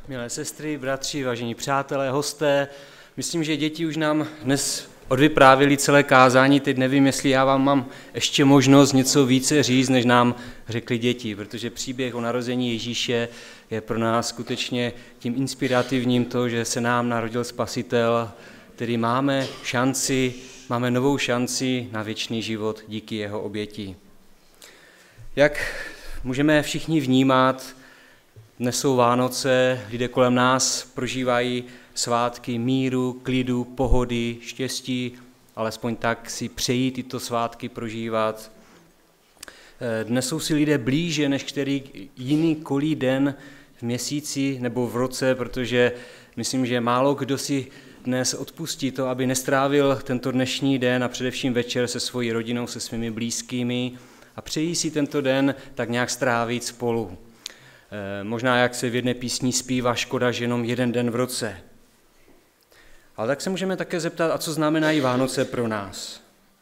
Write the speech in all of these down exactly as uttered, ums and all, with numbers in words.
Milé sestry, bratři, vážení přátelé, hosté, myslím, že děti už nám dnes odvyprávěli celé kázání, teď nevím, jestli já vám mám ještě možnost něco více říct, než nám řekli děti, protože příběh o narození Ježíše je pro nás skutečně tím inspirativním to, že se nám narodil Spasitel, který máme šanci, máme novou šanci na věčný život díky jeho oběti. Jak můžeme všichni vnímat, dnes jsou Vánoce, lidé kolem nás prožívají svátky míru, klidu, pohody, štěstí, alespoň tak si přejí tyto svátky prožívat. Dnes jsou si lidé blíže než který jiný kolí den v měsíci nebo v roce, protože myslím, že málo kdo si dnes odpustí to, aby nestrávil tento dnešní den a především večer se svojí rodinou, se svými blízkými a přejí si tento den tak nějak strávit spolu. Možná, jak se v jedné písni zpívá, škoda, že jenom jeden den v roce. Ale tak se můžeme také zeptat, a co znamenají Vánoce pro nás?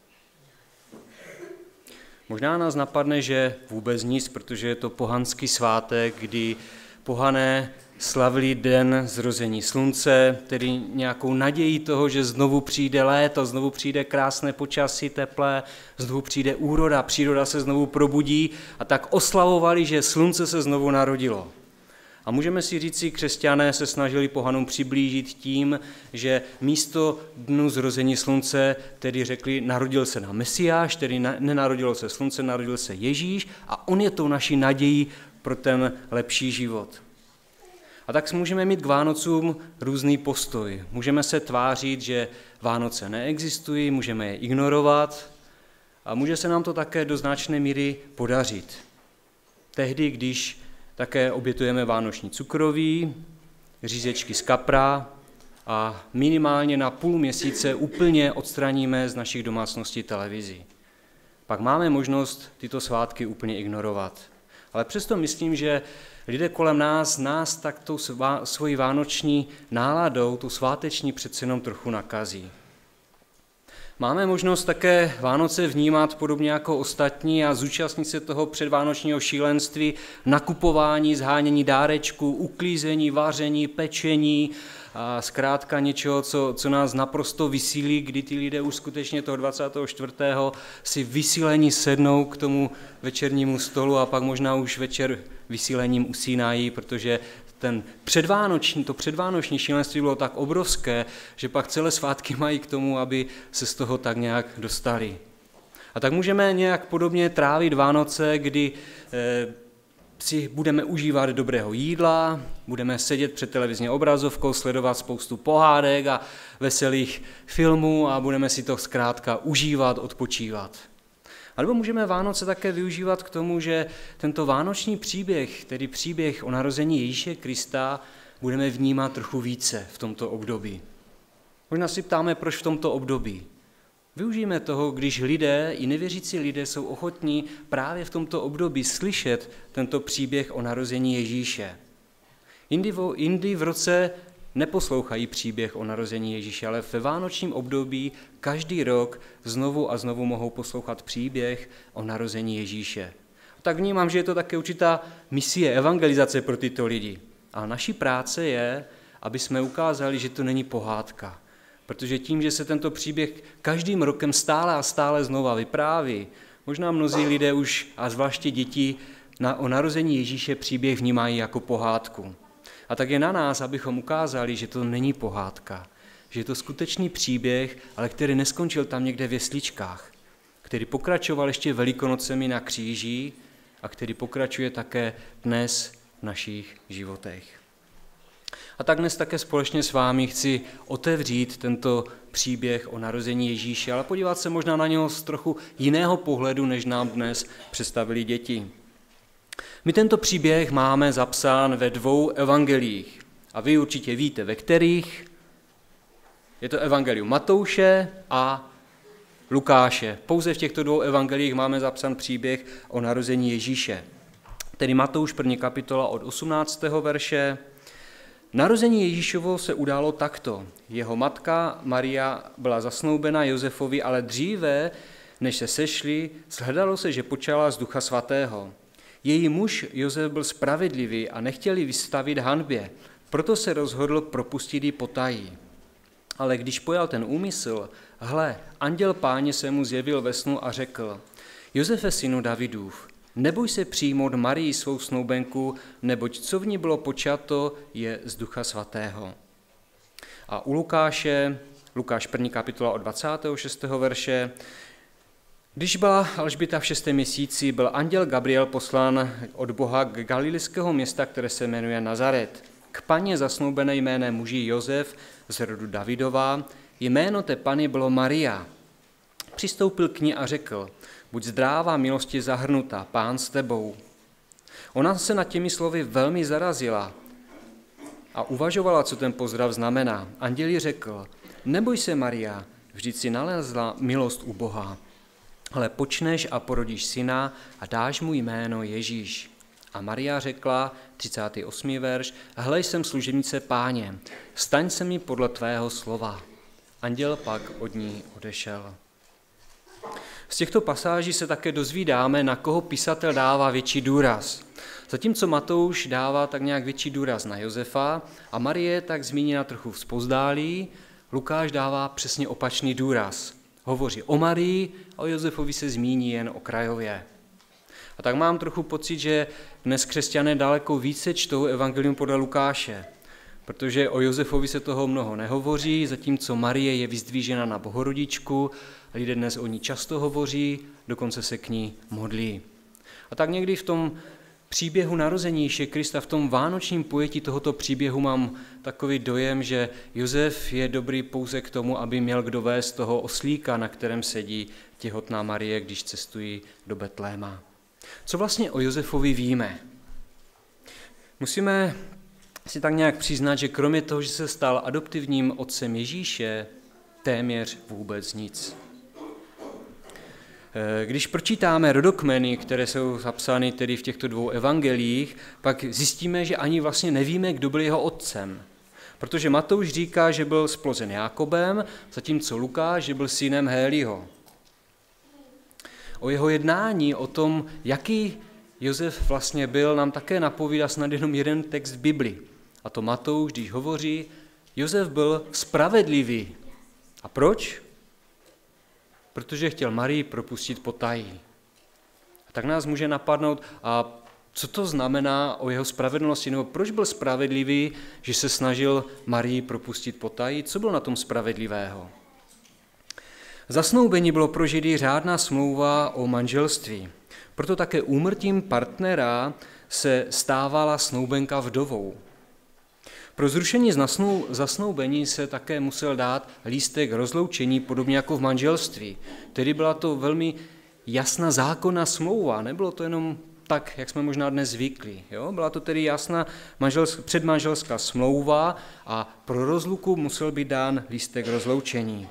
Možná nás napadne, že vůbec nic, protože je to pohanský svátek, kdy pohané slavili den zrození slunce, tedy nějakou naději toho, že znovu přijde léto, znovu přijde krásné počasí, teplé, znovu přijde úroda, příroda se znovu probudí a tak oslavovali, že slunce se znovu narodilo. A můžeme si říct, že křesťané se snažili pohanům přiblížit tím, že místo dnu zrození slunce tedy řekli, narodil se na Mesiáš, tedy nenarodilo se slunce, narodil se Ježíš a on je tou naší nadějí pro ten lepší život. A tak můžeme mít k Vánocům různý postoj. Můžeme se tvářit, že Vánoce neexistují, můžeme je ignorovat a může se nám to také do značné míry podařit. Tehdy, když také obětujeme vánoční cukroví, řízečky z kapra a minimálně na půl měsíce úplně odstraníme z našich domácností televizi. Pak máme možnost tyto svátky úplně ignorovat. Ale přesto myslím, že lidé kolem nás, nás tak tou svojí vánoční náladou, tou sváteční přece jenom trochu nakazí. Máme možnost také Vánoce vnímat podobně jako ostatní a zúčastnit se toho předvánočního šílenství, nakupování, zhánění dárečků, uklízení, vaření, pečení a zkrátka něčeho, co, co nás naprosto vysílí, kdy ty lidé už skutečně toho dvacátého čtvrtého si vysílení sednou k tomu večernímu stolu a pak možná už večer vysílením usínají, protože ten předvánoční, to předvánoční šílenství bylo tak obrovské, že pak celé svátky mají k tomu, aby se z toho tak nějak dostali. A tak můžeme nějak podobně trávit Vánoce, kdy eh, si budeme užívat dobrého jídla, budeme sedět před televizní obrazovkou, sledovat spoustu pohádek a veselých filmů a budeme si to zkrátka užívat, odpočívat. A nebo můžeme Vánoce také využívat k tomu, že tento vánoční příběh, tedy příběh o narození Ježíše Krista, budeme vnímat trochu více v tomto období. Možná si ptáme, proč v tomto období. Využijeme toho, když lidé, i nevěřící lidé, jsou ochotní právě v tomto období slyšet tento příběh o narození Ježíše. Jindy v, jindy v roce neposlouchají příběh o narození Ježíše, ale ve vánočním období každý rok znovu a znovu mohou poslouchat příběh o narození Ježíše. Tak vnímám, že je to také určitá misie, evangelizace pro tyto lidi. A naší práce je, aby jsme ukázali, že to není pohádka. Protože tím, že se tento příběh každým rokem stále a stále znova vypráví, možná mnozí lidé už, a zvláště děti, na, o narození Ježíše příběh vnímají jako pohádku. A tak je na nás, abychom ukázali, že to není pohádka, že je to skutečný příběh, ale který neskončil tam někde v jesličkách, který pokračoval ještě Velikonocemi na kříži a který pokračuje také dnes v našich životech. A tak dnes také společně s vámi chci otevřít tento příběh o narození Ježíše, ale podívat se možná na něho z trochu jiného pohledu, než nám dnes představili děti. My tento příběh máme zapsán ve dvou evangeliích. A vy určitě víte, ve kterých. Je to evangelium Matouše a Lukáše. Pouze v těchto dvou evangeliích máme zapsán příběh o narození Ježíše. Tedy Matouš, první kapitola od osmnáctého verše. Narození Ježíšovo se událo takto. Jeho matka Maria byla zasnoubena Josefovi, ale dříve, než se sešli, shledalo se, že počala z Ducha Svatého. Její muž Josef byl spravedlivý a nechtěli vystavit hanbě. Proto se rozhodl propustit ji potají. Ale když pojal ten úmysl, hle, anděl Páně se mu zjevil ve snu a řekl: Josefe, synu Davidův, neboj se přijmout Marii svou snoubenku, neboť co v ní bylo počato, je z Ducha Svatého. A u Lukáše, Lukáš první kapitola od dvacátého šestého verše, když byla Alžběta v šestém měsíci, byl anděl Gabriel poslán od Boha k galilejského města, které se jmenuje Nazaret, k paně zasnoubené jménem muži Josef z rodu Davidova. Jméno té pany bylo Maria. Přistoupil k ní a řekl: buď zdrává, milosti zahrnutá, Pán s tebou. Ona se nad těmi slovy velmi zarazila a uvažovala, co ten pozdrav znamená. Anděl jí řekl: neboj se, Maria, vždyť si nalezla milost u Boha, ale počneš a porodíš syna a dáš mu jméno Ježíš. A Maria řekla, třicátý osmý verš, hle, jsem služebnice Páně, staň se mi podle tvého slova. Anděl pak od ní odešel. Z těchto pasáží se také dozvídáme, na koho písatel dává větší důraz. Zatímco Matouš dává tak nějak větší důraz na Josefa a Marie tak zmíněna trochu vzpozdálí, Lukáš dává přesně opačný důraz. Hovoří o Marii a o Josefovi se zmíní jen okrajově. A tak mám trochu pocit, že dnes křesťané daleko více čtou evangelium podle Lukáše, protože o Josefovi se toho mnoho nehovoří, zatímco Marie je vyzdvížena na Bohorodičku, lidé dnes o ní často hovoří, dokonce se k ní modlí. A tak někdy v tom příběhu narození Ježíše Krista, v tom vánočním pojetí tohoto příběhu mám takový dojem, že Josef je dobrý pouze k tomu, aby měl kdo vést toho oslíka, na kterém sedí těhotná Marie, když cestují do Betléma. Co vlastně o Josefovi víme? Musíme si tak nějak přiznat, že kromě toho, že se stal adoptivním otcem Ježíše, téměř vůbec nic. Když pročítáme rodokmeny, které jsou zapsány tedy v těchto dvou evangeliích, pak zjistíme, že ani vlastně nevíme, kdo byl jeho otcem. Protože Matouš říká, že byl splozen Jákobem, zatímco Lukáš, že byl synem Hélího. O jeho jednání, o tom, jaký Josef vlastně byl, nám také napovídá snad jenom jeden text v Bibli. A to Matouš, když hovoří, Josef byl spravedlivý. A proč? Protože chtěl Marii propustit potají. A tak nás může napadnout, a co to znamená o jeho spravedlnosti, nebo proč byl spravedlivý, že se snažil Marii propustit potají? Co bylo na tom spravedlivého? Zasnoubení bylo pro Židy řádná smlouva o manželství. Proto také úmrtím partnera se stávala snoubenka vdovou. Pro zrušení zasnoubení se také musel dát lístek rozloučení, podobně jako v manželství. Tedy byla to velmi jasná zákonná smlouva, nebylo to jenom tak, jak jsme možná dnes zvykli. Jo? Byla to tedy jasná manželská, předmanželská smlouva a pro rozluku musel být dán lístek rozloučení.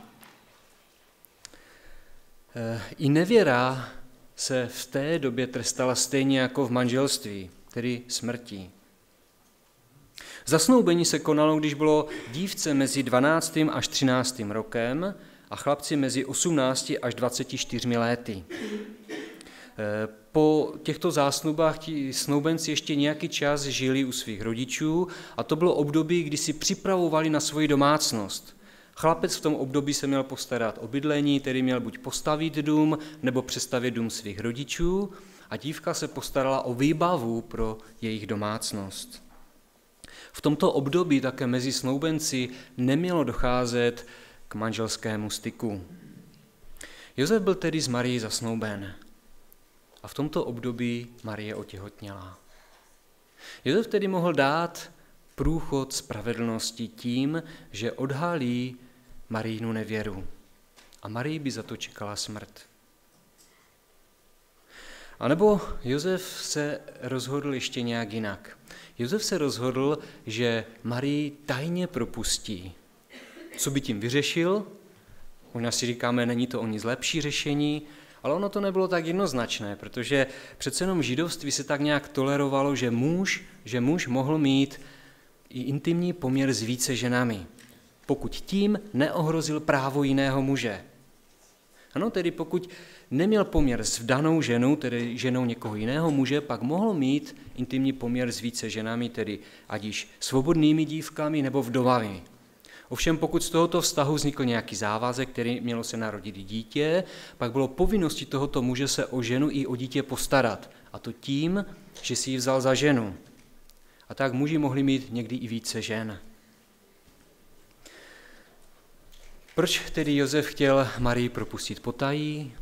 I nevěra se v té době trestala stejně jako v manželství, tedy smrtí. Zasnoubení se konalo, když bylo dívce mezi dvanáctým až třináctým rokem a chlapci mezi osmnácti až dvaceti čtyřmi léty. Po těchto zásnubách ti snoubenci ještě nějaký čas žili u svých rodičů a to bylo období, kdy si připravovali na svoji domácnost. Chlapec v tom období se měl postarat o bydlení, tedy měl buď postavit dům, nebo přestavět dům svých rodičů a dívka se postarala o výbavu pro jejich domácnost. V tomto období také mezi snoubenci nemělo docházet k manželskému styku. Josef byl tedy s Marií zasnouben a v tomto období Marie otěhotněla. Josef tedy mohl dát průchod spravedlnosti tím, že odhalí Marijinu nevěru a Marii by za to čekala smrt. A nebo Josef se rozhodl ještě nějak jinak. Josef se rozhodl, že Marii tajně propustí. Co by tím vyřešil? Možná si říkáme, není to o nic lepší řešení, ale ono to nebylo tak jednoznačné, protože přece jenom v židovství se tak nějak tolerovalo, že muž, že muž mohl mít i intimní poměr s více ženami, pokud tím neohrozil právo jiného muže. Ano, tedy pokud neměl poměr s vdanou ženou, tedy ženou někoho jiného muže, pak mohl mít intimní poměr s více ženami, tedy ať již svobodnými dívkami nebo vdovami. Ovšem pokud z tohoto vztahu vznikl nějaký závazek, který mělo se narodit dítě, pak bylo povinností tohoto muže se o ženu i o dítě postarat. A to tím, že si ji vzal za ženu. A tak muži mohli mít někdy i více žen. Proč tedy Josef chtěl Marii propustit potají?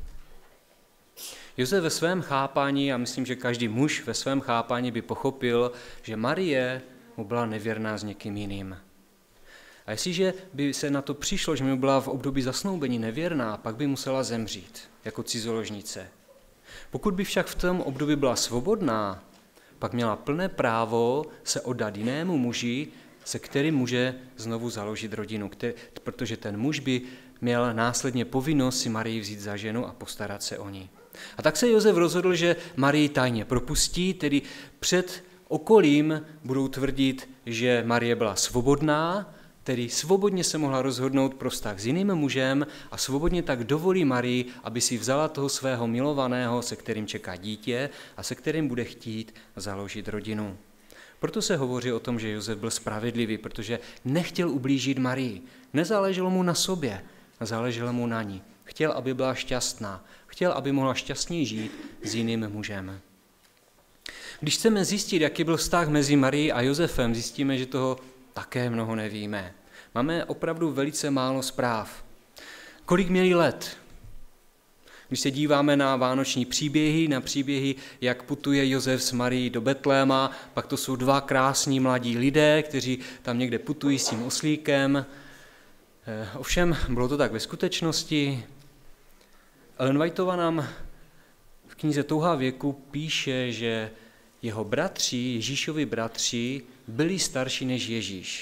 Josef ve svém chápání, a myslím, že každý muž ve svém chápání by pochopil, že Marie mu byla nevěrná s někým jiným. A jestliže by se na to přišlo, že mu byla v období zasnoubení nevěrná, pak by musela zemřít jako cizoložnice. Pokud by však v tom období byla svobodná, pak měla plné právo se oddat jinému muži, se kterým může znovu založit rodinu, který, protože ten muž by měl následně povinnost si Marii vzít za ženu a postarat se o ní. A tak se Josef rozhodl, že Marii tajně propustí, tedy před okolím budou tvrdit, že Marie byla svobodná, tedy svobodně se mohla rozhodnout pro vztah s jiným mužem a svobodně tak dovolí Marii, aby si vzala toho svého milovaného, se kterým čeká dítě a se kterým bude chtít založit rodinu. Proto se hovoří o tom, že Josef byl spravedlivý, protože nechtěl ublížit Marii. Nezáleželo mu na sobě, záleželo mu na ní. Chtěl, aby byla šťastná. Chtěl, aby mohla šťastně žít s jiným mužem. Když chceme zjistit, jaký byl vztah mezi Marií a Josefem, zjistíme, že toho také mnoho nevíme. Máme opravdu velice málo zpráv. Kolik měli let? Když se díváme na vánoční příběhy, na příběhy, jak putuje Josef s Marií do Betléma, pak to jsou dva krásní mladí lidé, kteří tam někde putují s tím oslíkem. Ovšem, bylo to tak ve skutečnosti. Ellen Whiteová nám v knize Touha věku píše, že jeho bratři, Ježíšovi bratři, byli starší než Ježíš.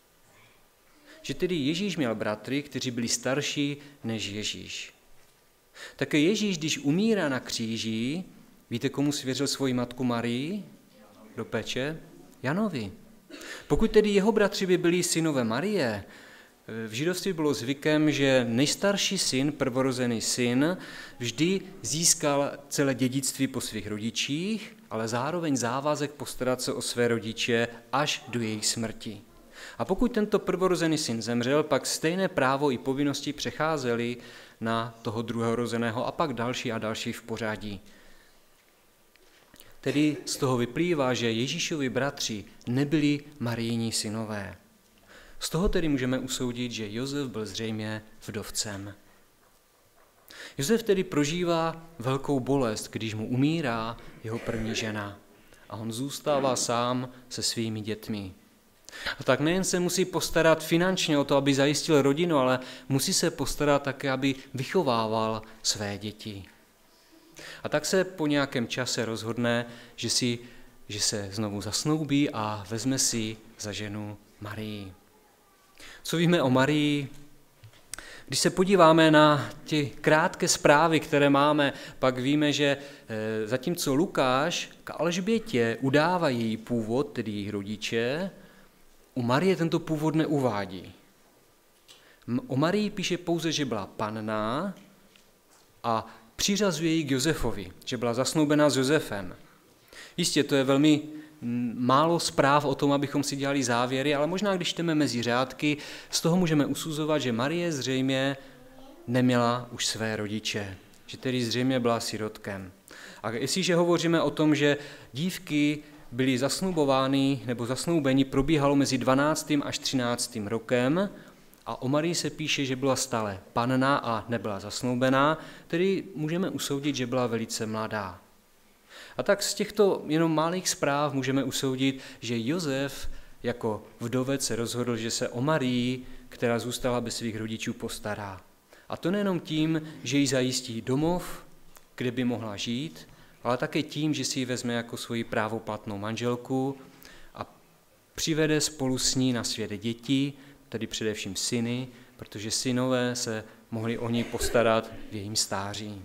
Že tedy Ježíš měl bratry, kteří byli starší než Ježíš. Také Ježíš, když umírá na kříži, víte, komu svěřil svoji matku Marii do péče? Janovi. Pokud tedy jeho bratři by byli synové Marie, v židovství bylo zvykem, že nejstarší syn, prvorozený syn, vždy získal celé dědictví po svých rodičích, ale zároveň závazek postarat se o své rodiče až do jejich smrti. A pokud tento prvorozený syn zemřel, pak stejné právo i povinnosti přecházely na toho druhorozeného a pak další a další v pořadí. Tedy z toho vyplývá, že Ježíšovi bratři nebyli Marijini synové. Z toho tedy můžeme usoudit, že Josef byl zřejmě vdovcem. Josef tedy prožívá velkou bolest, když mu umírá jeho první žena a on zůstává sám se svými dětmi. A tak nejen se musí postarat finančně o to, aby zajistil rodinu, ale musí se postarat také, aby vychovával své děti. A tak se po nějakém čase rozhodne, že, si, že se znovu zasnoubí a vezme si za ženu Marii. Co víme o Marii? Když se podíváme na ty krátké zprávy, které máme, pak víme, že zatímco Lukáš k Alžbětě udává její původ, tedy jejich rodiče, u Marie tento původ neuvádí. O Marii píše pouze, že byla panna a přiřazuje ji k Josefovi, že byla zasnoubená s Josefem. Jistě, to je velmi málo zpráv o tom, abychom si dělali závěry, ale možná, když čteme mezi řádky, z toho můžeme usuzovat, že Marie zřejmě neměla už své rodiče, že tedy zřejmě byla sirotkem. A jestliže hovoříme o tom, že dívky byly zasnubovány nebo zasnoubení, probíhalo mezi dvanáctým až třináctým rokem a o Marii se píše, že byla stále panna a nebyla zasnoubená, tedy můžeme usoudit, že byla velice mladá. A tak z těchto jenom malých zpráv můžeme usoudit, že Josef jako vdovec se rozhodl, že se o Marii, která zůstala bez svých rodičů, postará. A to nejenom tím, že jí zajistí domov, kde by mohla žít, ale také tím, že si ji vezme jako svoji právoplatnou manželku a přivede spolu s ní na svět děti, tedy především syny, protože synové se mohli o ní postarat v jejím stáří.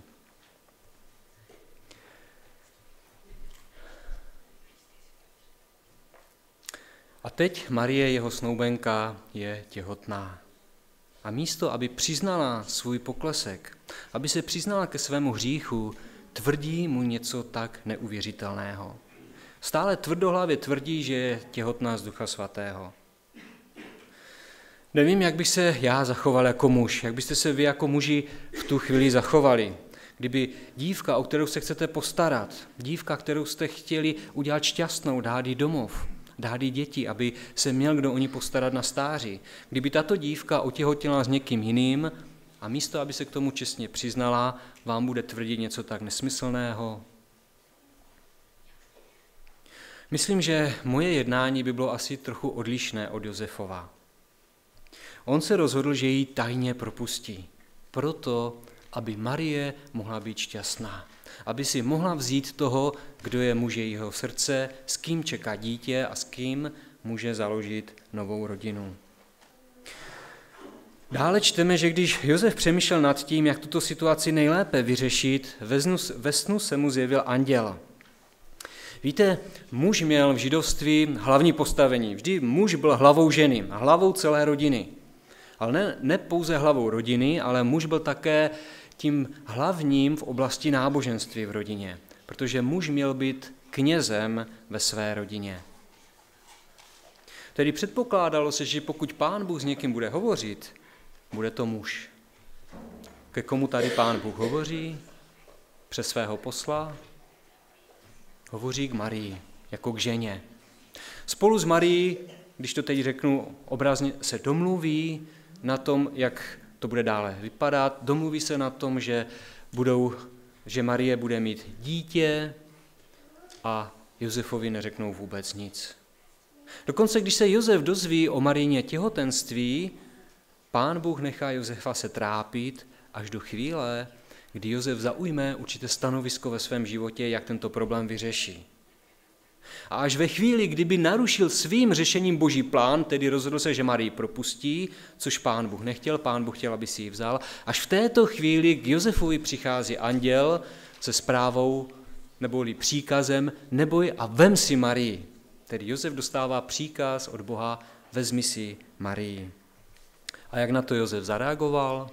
A teď Marie, jeho snoubenka, je těhotná. A místo, aby přiznala svůj poklesek, aby se přiznala ke svému hříchu, tvrdí mu něco tak neuvěřitelného. Stále tvrdohlavě tvrdí, že je těhotná z Ducha Svatého. Nevím, jak bych se já zachoval jako muž, jak byste se vy jako muži v tu chvíli zachovali. Kdyby dívka, o kterou se chcete postarat, dívka, kterou jste chtěli udělat šťastnou, dát jí domov, dát jí děti, aby se měl kdo o ní postarat na stáří. Kdyby tato dívka otěhotněla s někým jiným a místo, aby se k tomu čestně přiznala, vám bude tvrdit něco tak nesmyslného. Myslím, že moje jednání by bylo asi trochu odlišné od Josefova. On se rozhodl, že ji tajně propustí, proto, aby Marie mohla být šťastná, aby si mohla vzít toho, kdo je muž jejího srdce, s kým čeká dítě a s kým může založit novou rodinu. Dále čteme, že když Josef přemýšlel nad tím, jak tuto situaci nejlépe vyřešit, ve snu, ve snu se mu zjevil anděl. Víte, muž měl v židovství hlavní postavení. Vždy muž byl hlavou ženy, hlavou celé rodiny. Ale ne, ne pouze hlavou rodiny, ale muž byl také tím hlavním v oblasti náboženství v rodině, protože muž měl být knězem ve své rodině. Tedy předpokládalo se, že pokud Pán Bůh s někým bude hovořit, bude to muž. Ke komu tady Pán Bůh hovoří? Přes svého posla? Hovoří k Marii, jako k ženě. Spolu s Marií, když to teď řeknu obrazně, se domluví na tom, jak to bude dále vypadat. Domluví se na tom, že, budou, že Marie bude mít dítě a Josefovi neřeknou vůbec nic. Dokonce, když se Josef dozví o Mariině těhotenství, Pán Bůh nechá Josefa se trápit až do chvíle, kdy Josef zaujme určité stanovisko ve svém životě, jak tento problém vyřeší. A až ve chvíli, kdyby narušil svým řešením Boží plán, tedy rozhodl se, že Marii propustí, což Pán Bůh nechtěl, Pán Bůh chtěl, aby si ji vzal, až v této chvíli k Josefovi přichází anděl se zprávou neboli příkazem neboj a vem si Marii. Tedy Josef dostává příkaz od Boha, vezmi si Marii. A jak na to Josef zareagoval?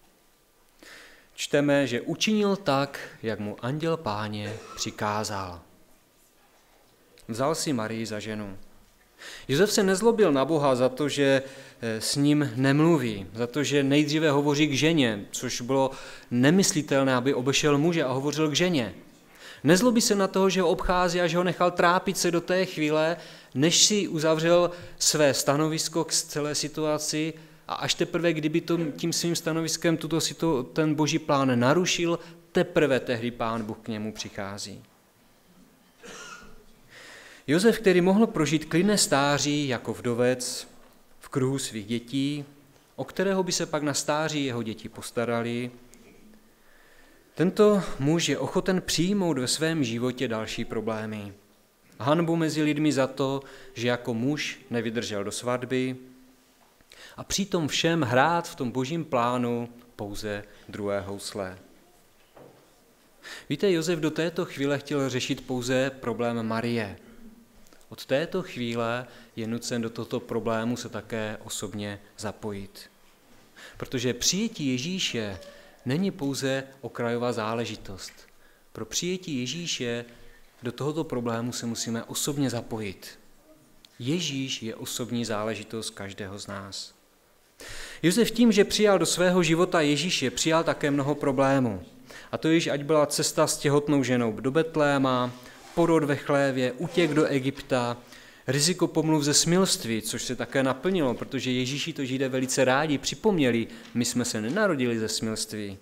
Čteme, že učinil tak, jak mu anděl Páně přikázal. Vzal si Marii za ženu. Josef se nezlobil na Boha za to, že s ním nemluví, za to, že nejdříve hovoří k ženě, což bylo nemyslitelné, aby obešel muže a hovořil k ženě. Nezlobí se na toho, že ho obchází a že ho nechal trápit se do té chvíle, než si uzavřel své stanovisko k celé situaci a až teprve, kdyby to, tím svým stanoviskem tuto situ, ten Boží plán narušil, teprve tehdy Pán Bůh k němu přichází. Josef, který mohl prožít klidné stáří jako vdovec v kruhu svých dětí, o kterého by se pak na stáří jeho děti postarali, tento muž je ochoten přijmout ve svém životě další problémy. Hanbu mezi lidmi za to, že jako muž nevydržel do svatby a přitom všem hrát v tom Božím plánu pouze druhé housle. Víte, Josef do této chvíle chtěl řešit pouze problém Marie. Od této chvíle je nucen do tohoto problému se také osobně zapojit. Protože přijetí Ježíše není pouze okrajová záležitost. Pro přijetí Ježíše do tohoto problému se musíme osobně zapojit. Ježíš je osobní záležitost každého z nás. Josef tím, že přijal do svého života Ježíše, přijal také mnoho problémů. A to již ať byla cesta s těhotnou ženou do Betléma, porod ve chlévě, útěk do Egypta, riziko pomluv ze smilství, což se také naplnilo, protože Ježíši to Židé velice rádi připomněli, my jsme se nenarodili ze smilství.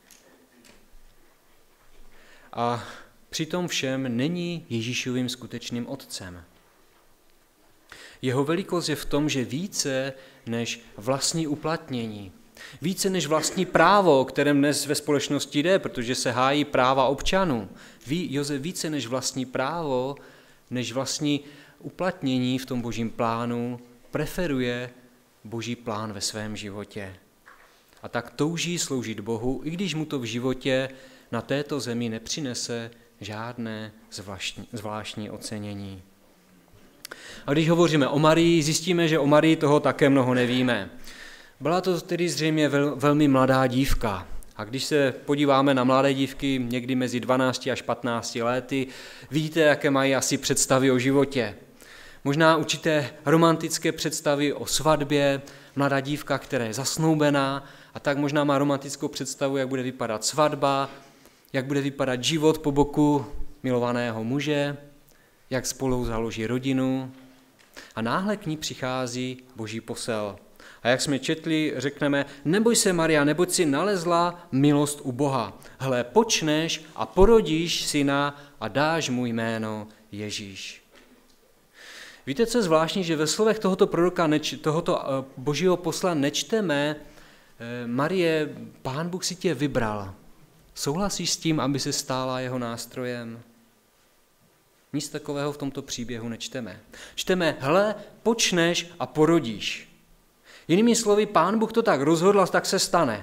A přitom všem není Ježíšovým skutečným otcem. Jeho velikost je v tom, že více než vlastní uplatnění, více než vlastní právo, o kterém dnes ve společnosti jde, protože se hájí práva občanů. Ví, Josef více než vlastní právo, než vlastní uplatnění v tom Božím plánu, preferuje Boží plán ve svém životě. A tak touží sloužit Bohu, i když mu to v životě na této zemi nepřinese žádné zvláštní, zvláštní ocenění. A když hovoříme o Marii, zjistíme, že o Marii toho také mnoho nevíme. Byla to tedy zřejmě vel, velmi mladá dívka. A když se podíváme na mladé dívky někdy mezi dvanácti až patnácti lety, vidíte, jaké mají asi představy o životě. Možná určité romantické představy o svatbě, mladá dívka, která je zasnoubená, a tak možná má romantickou představu, jak bude vypadat svatba, jak bude vypadat život po boku milovaného muže, jak spolu založí rodinu. A náhle k ní přichází Boží posel. A jak jsme četli, řekneme, neboj se, Maria, neboť si nalezla milost u Boha. Hle, počneš a porodíš syna a dáš mu jméno Ježíš. Víte, co je zvláštní, že ve slovech tohoto proroka, neč, tohoto Božího posla nečteme, Marie, Pán Bůh si tě vybral. Souhlasíš s tím, aby se stála jeho nástrojem? Nic takového v tomto příběhu nečteme. Čteme, hle, počneš a porodíš. Jinými slovy, Pán Bůh to tak rozhodl, tak se stane.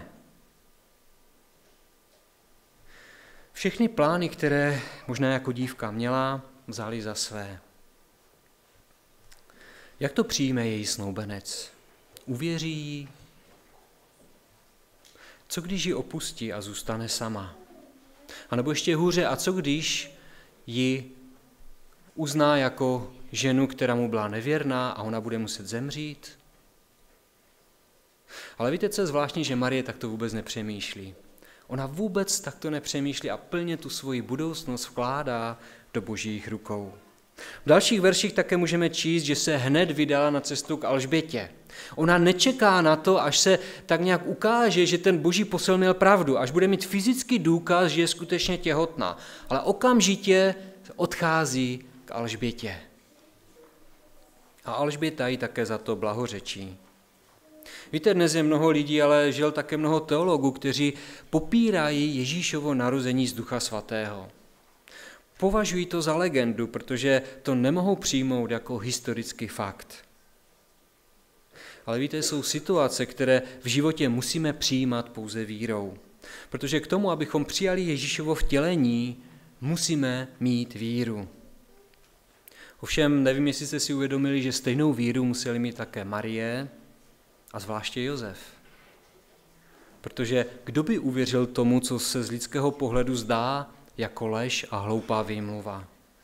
Všechny plány, které možná jako dívka měla, vzali za své. Jak to přijme její snoubenec? Uvěří jí? Co když ji opustí a zůstane sama? A nebo ještě hůře, a co když ji uzná jako ženu, která mu byla nevěrná a ona bude muset zemřít? Ale víte, co je zvláštní, že Marie takto vůbec nepřemýšlí. Ona vůbec takto nepřemýšlí a plně tu svoji budoucnost vkládá do Božích rukou. V dalších verších také můžeme číst, že se hned vydala na cestu k Alžbětě. Ona nečeká na to, až se tak nějak ukáže, že ten Boží posel měl pravdu, až bude mít fyzický důkaz, že je skutečně těhotná. Ale okamžitě odchází k Alžbětě. A Alžběta jí také za to blahořečí. Víte, dnes je mnoho lidí, ale žil také mnoho teologů, kteří popírají Ježíšovo narození z Ducha Svatého. Považují to za legendu, protože to nemohou přijmout jako historický fakt. Ale víte, jsou situace, které v životě musíme přijímat pouze vírou. Protože k tomu, abychom přijali Ježíšovo vtělení, musíme mít víru. Ovšem, nevím, jestli jste si uvědomili, že stejnou víru museli mít také Marie a zvláště Josef. Protože kdo by uvěřil tomu, co se z lidského pohledu zdá jako lež a hloupá výmluva?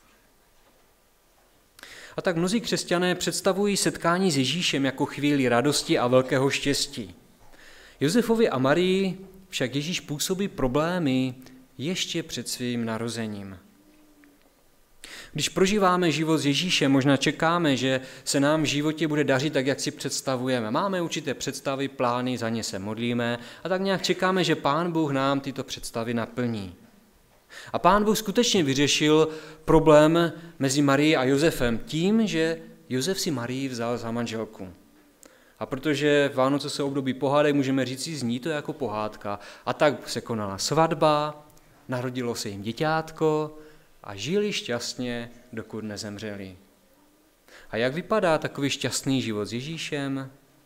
A tak mnozí křesťané představují setkání s Ježíšem jako chvíli radosti a velkého štěstí. Josefovi a Marii však Ježíš působí problémy ještě před svým narozením. Když prožíváme život s Ježíšem, možná čekáme, že se nám v životě bude dařit tak, jak si představujeme. Máme určité představy, plány, za ně se modlíme a tak nějak čekáme, že Pán Bůh nám tyto představy naplní. A Pán Bůh skutečně vyřešil problém mezi Marií a Josefem tím, že Josef si Marii vzal za manželku. A protože Vánoce jsou období pohádek, můžeme říct si, zní to jako pohádka. A tak se konala svatba, narodilo se jim děťátko a žili šťastně, dokud nezemřeli. A jak vypadá takový šťastný život s Ježíšem?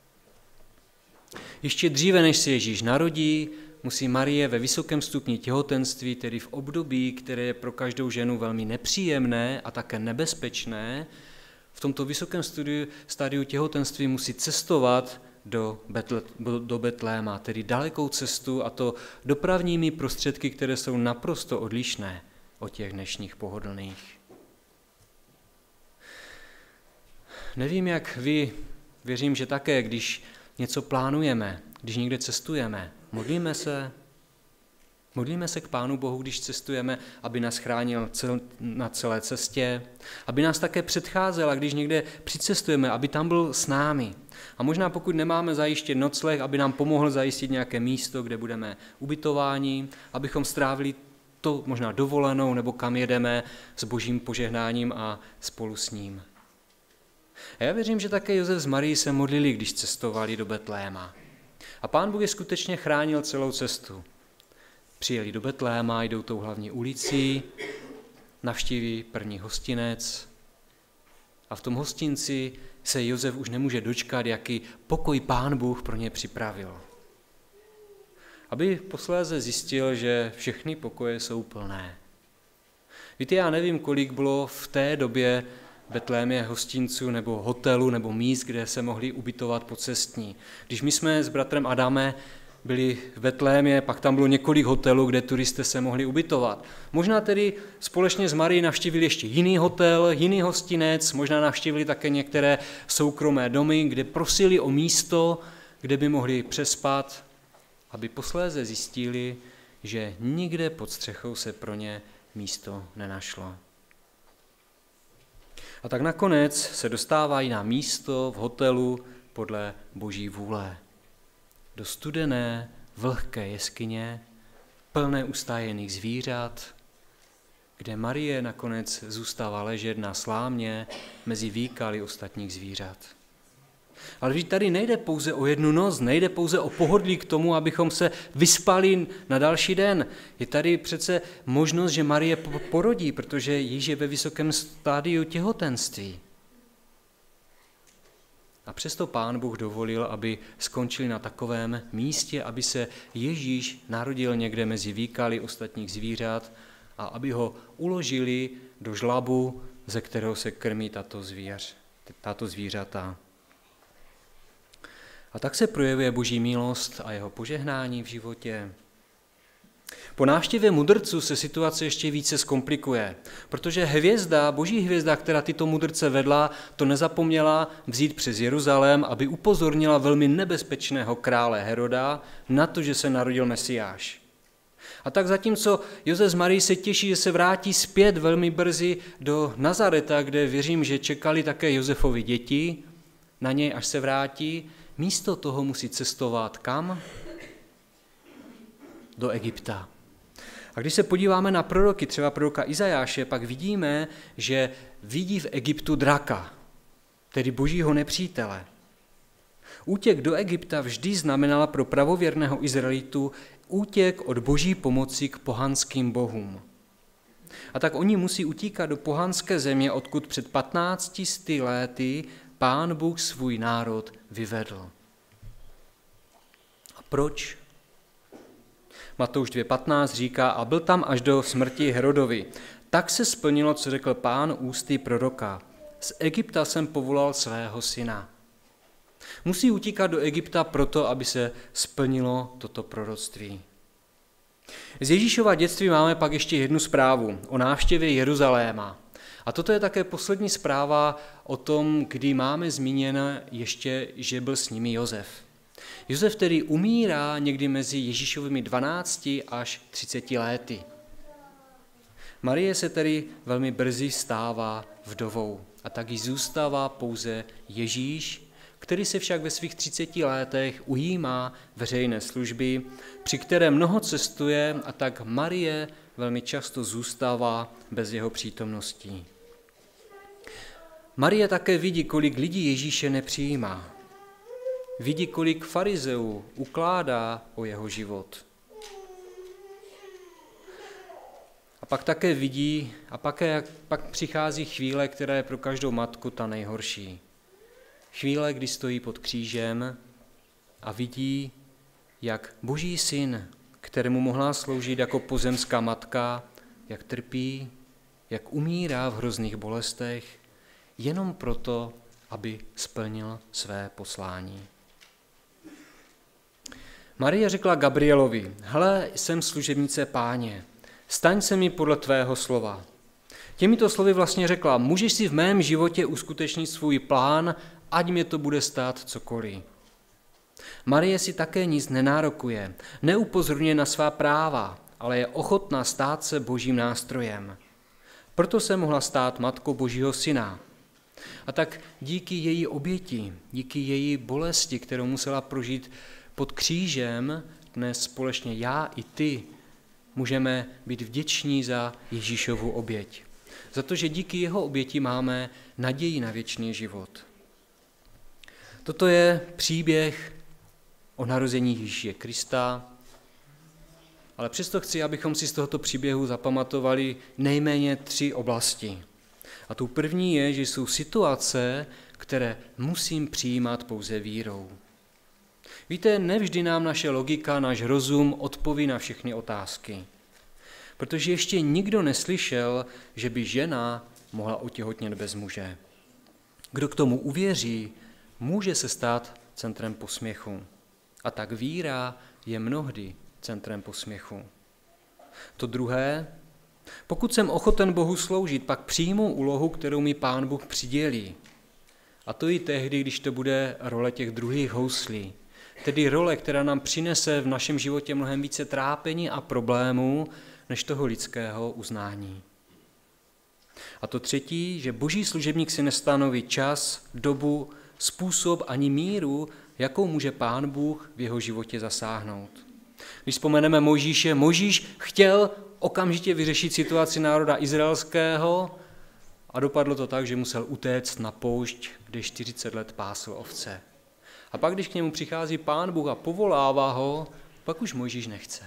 Ještě dříve, než se Ježíš narodí, musí Marie ve vysokém stupni těhotenství, tedy v období, které je pro každou ženu velmi nepříjemné a také nebezpečné, v tomto vysokém studiu, stádiu těhotenství musí cestovat do, Betle, do Betléma, tedy dalekou cestu, a to dopravními prostředky, které jsou naprosto odlišné od těch dnešních pohodlných. Nevím, jak vy, věřím, že také, když něco plánujeme, když někde cestujeme, modlíme se, modlíme se k Pánu Bohu, když cestujeme, aby nás chránil cel, na celé cestě, aby nás také předcházel, a když někde přicestujeme, aby tam byl s námi. A možná pokud nemáme zajištěn nocleh, aby nám pomohl zajistit nějaké místo, kde budeme ubytováni, abychom strávili to možná dovolenou, nebo kam jedeme s Božím požehnáním a spolu s ním. A já věřím, že také Josef s Marií se modlili, když cestovali do Betléma. A Pán Bůh je skutečně chránil celou cestu. Přijeli do Betléma, jdou tou hlavní ulicí, navštíví první hostinec a v tom hostinci se Josef už nemůže dočkat, jaký pokoj Pán Bůh pro ně připravil. Aby posléze zjistil, že všechny pokoje jsou plné. Víte, já nevím, kolik bylo v té době Betlémě hostinců nebo hotelu nebo míst, kde se mohli ubytovat pocestní. Když my jsme s bratrem Adame byli v Betlémě, pak tam bylo několik hotelů, kde turisté se mohli ubytovat. Možná tedy společně s Marií navštívili ještě jiný hotel, jiný hostinec, možná navštívili také některé soukromé domy, kde prosili o místo, kde by mohli přespat, aby posléze zjistili, že nikde pod střechou se pro ně místo nenašlo. A tak nakonec se dostávají na místo v hotelu podle Boží vůle. Do studené, vlhké jeskyně, plné ustájených zvířat, kde Marie nakonec zůstává ležet na slámě mezi výkaly ostatních zvířat. Ale vždyť tady nejde pouze o jednu noc, nejde pouze o pohodlí k tomu, abychom se vyspali na další den. Je tady přece možnost, že Marie porodí, protože již je ve vysokém stádiu těhotenství. A přesto Pán Bůh dovolil, aby skončili na takovém místě, aby se Ježíš narodil někde mezi výkaly ostatních zvířat a aby ho uložili do žlabu, ze kterého se krmí tato, zvíř, tato zvířata. A tak se projevuje Boží milost a jeho požehnání v životě. Po návštěvě mudrců se situace ještě více zkomplikuje, protože hvězda, boží hvězda, která tyto mudrce vedla, to nezapomněla vzít přes Jeruzalém, aby upozornila velmi nebezpečného krále Heroda na to, že se narodil Mesiáš. A tak zatímco Josef s Marií se těší, že se vrátí zpět velmi brzy do Nazareta, kde věřím, že čekali také Josefovi děti, na něj až se vrátí, místo toho musí cestovat kam? Do Egypta. A když se podíváme na proroky, třeba proroka Izajáše, pak vidíme, že vidí v Egyptu draka, tedy božího nepřítele. Útěk do Egypta vždy znamenala pro pravověrného Izraelitu útěk od boží pomoci k pohanským bohům. A tak oni musí utíkat do pohanské země, odkud před patnácti sty léty Pán Bůh svůj národ vyvedl. A proč? Matouš dvě patnáct říká, a byl tam až do smrti Herodovi. Tak se splnilo, co řekl Pán ústy proroka. Z Egypta jsem povolal svého syna. Musí utíkat do Egypta proto, aby se splnilo toto proroctví. Z Ježíšova dětství máme pak ještě jednu zprávu o návštěvě Jeruzaléma. A toto je také poslední zpráva o tom, kdy máme zmíněno ještě, že byl s nimi Josef. Josef tedy umírá někdy mezi Ježíšovými dvanácti až třiceti léty. Marie se tedy velmi brzy stává vdovou a tak jí zůstává pouze Ježíš, který se však ve svých třiceti letech ujímá veřejné služby, při které mnoho cestuje a tak Marie velmi často zůstává bez jeho přítomností. Marie také vidí, kolik lidí Ježíše nepřijímá. Vidí, kolik farizeů ukládá o jeho život. A pak také vidí, a pak, je, pak přichází chvíle, která je pro každou matku ta nejhorší. Chvíle, kdy stojí pod křížem a vidí, jak boží syn, kterému mohla sloužit jako pozemská matka, jak trpí, jak umírá v hrozných bolestech, jenom proto, aby splnil své poslání. Marie řekla Gabrielovi, hle, jsem služebnice Páně, staň se mi podle tvého slova. Těmito slovy vlastně řekla, můžeš si v mém životě uskutečnit svůj plán, ať mě to bude stát cokoliv. Marie si také nic nenárokuje, neupozorňuje na svá práva, ale je ochotná stát se božím nástrojem. Proto se mohla stát matkou božího syna. A tak díky její oběti, díky její bolesti, kterou musela prožít pod křížem, dnes společně já i ty můžeme být vděční za Ježíšovu oběť. Za to, že díky jeho oběti máme naději na věčný život. Toto je příběh o narození Ježíše Krista, ale přesto chci, abychom si z tohoto příběhu zapamatovali nejméně tři oblasti. A tou první je, že jsou situace, které musím přijímat pouze vírou. Víte, nevždy nám naše logika, náš rozum odpoví na všechny otázky. Protože ještě nikdo neslyšel, že by žena mohla otěhotnět bez muže. Kdo k tomu uvěří, může se stát centrem posměchu. A tak víra je mnohdy centrem posměchu. To druhé, pokud jsem ochoten Bohu sloužit, pak přijmu úlohu, kterou mi Pán Bůh přidělí. A to i tehdy, když to bude role těch druhých houslí. Tedy role, která nám přinese v našem životě mnohem více trápení a problémů, než toho lidského uznání. A to třetí, že boží služebník si nestanoví čas, dobu, způsob ani míru, jakou může Pán Bůh v jeho životě zasáhnout. Když vzpomeneme Mojžíše, Mojžíš chtěl okamžitě vyřešit situaci národa izraelského a dopadlo to tak, že musel utéct na poušť, kde čtyřicet let pásl ovce. A pak, když k němu přichází Pán Bůh a povolává ho, pak už Mojžíš nechce.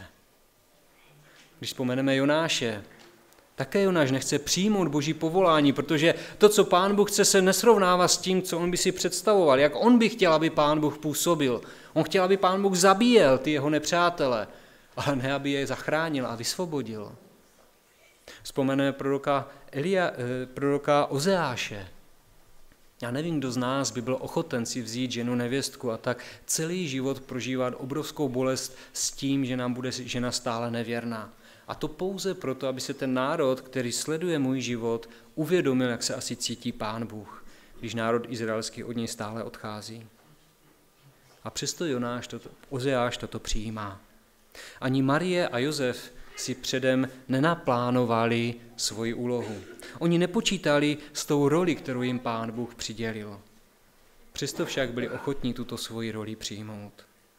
Když vzpomeneme Jonáše, také Jonáš nechce přijmout boží povolání, protože to, co Pán Bůh chce, se nesrovnává s tím, co on by si představoval, jak on by chtěl, aby Pán Bůh působil. On chtěl, aby Pán Bůh zabíjel ty jeho nepřátele, ale ne, aby je zachránil a vysvobodil. Vzpomeneme proroka, Elia, proroka Ozeáše. Já nevím, kdo z nás by byl ochoten si vzít ženu nevěstku a tak celý život prožívat obrovskou bolest s tím, že nám bude žena stále nevěrná. A to pouze proto, aby se ten národ, který sleduje můj život, uvědomil, jak se asi cítí Pán Bůh, když národ izraelský od něj stále odchází. A přesto Jonáš, toto, Ozeáš toto přijímá. Ani Marie a Josef si předem nenaplánovali svoji úlohu. Oni nepočítali s tou roli, kterou jim Pán Bůh přidělil. Přesto však byli ochotní tuto svoji roli přijmout.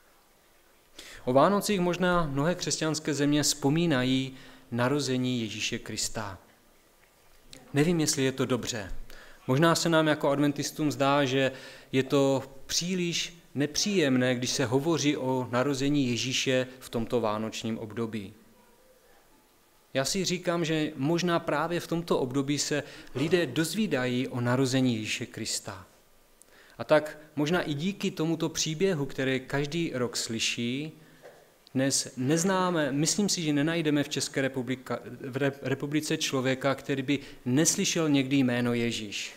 O Vánocích možná mnohé křesťanské země vzpomínají narození Ježíše Krista. Nevím, jestli je to dobře. Možná se nám jako adventistům zdá, že je to příliš nepříjemné, když se hovoří o narození Ježíše v tomto vánočním období. Já si říkám, že možná právě v tomto období se lidé dozvídají o narození Ježíše Krista. A tak možná i díky tomuto příběhu, který každý rok slyší, dnes neznáme, myslím si, že nenajdeme v České republika, v republice člověka, který by neslyšel někdy jméno Ježíš.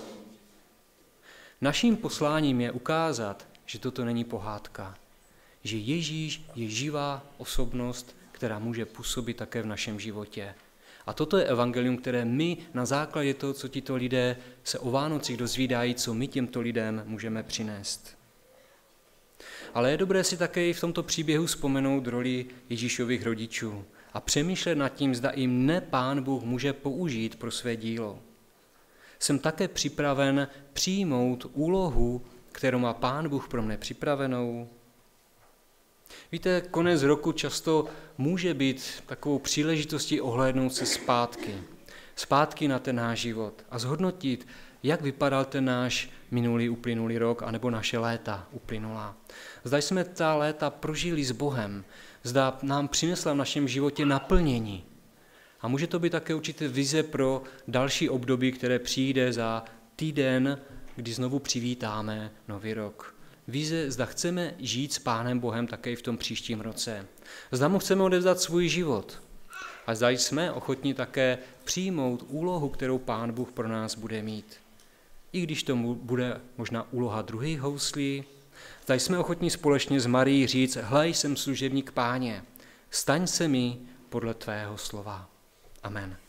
Naším posláním je ukázat, že toto není pohádka, že Ježíš je živá osobnost, která může působit také v našem životě. A toto je evangelium, které my na základě toho, co tito lidé se o Vánocích dozvídají, co my těmto lidem můžeme přinést. Ale je dobré si také i v tomto příběhu vzpomenout roli Ježíšových rodičů a přemýšlet nad tím, zda jim ne Pán Bůh může použít pro své dílo. Jsem také připraven přijmout úlohu, kterou má Pán Bůh pro mne připravenou. Víte, konec roku často může být takovou příležitostí ohlédnout se zpátky. Zpátky na ten náš život a zhodnotit, jak vypadal ten náš minulý uplynulý rok, anebo naše léta uplynulá. Zda jsme ta léta prožili s Bohem, zda nám přinesla v našem životě naplnění. A může to být také určité vize pro další období, které přijde za týden, kdy znovu přivítáme nový rok. Vize, zda chceme žít s Pánem Bohem také v tom příštím roce. Zda mu chceme odevzdat svůj život. A zda jsme ochotni také přijmout úlohu, kterou Pán Bůh pro nás bude mít. I když to bude možná úloha druhých houslí, zda jsme ochotni společně s Marií říct, hle, jsem služebník Páně, staň se mi podle tvého slova. Amen.